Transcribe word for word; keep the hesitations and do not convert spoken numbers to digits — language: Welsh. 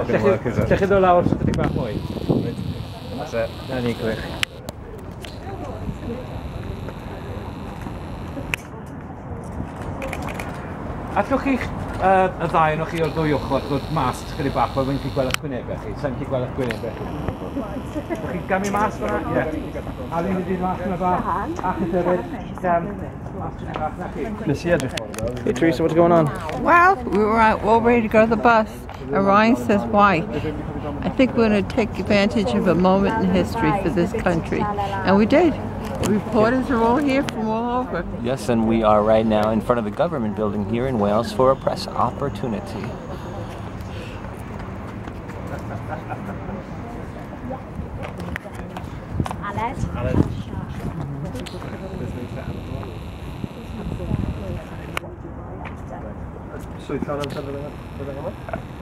fucking work, is it? Lle chi ddod lawr sy'n chydig bach mwy? That's it. Na ni, gwych. Allwch chi'ch uh, y ddau yn chi o'r ddwy ochr ddod mas chydig bach fel wy'n chi gweld eich gwynebau chi? Sa'n chi gweld eich gwynebau chi? Wch chi'n gamu mas fyna? Ie. A fi'n wedi mas yna bach. A chi dyfyd. Hey Teresa, what's going on? Well, we were all ready to go to the bus, and Ryan says, why? I think we're going to take advantage of a moment in history for this country. And we did. Reporters are all here from all over. Yes, and we are right now in front of the government building here in Wales for a press opportunity. Alex? Alex. Swydd llawn am sefyll yma?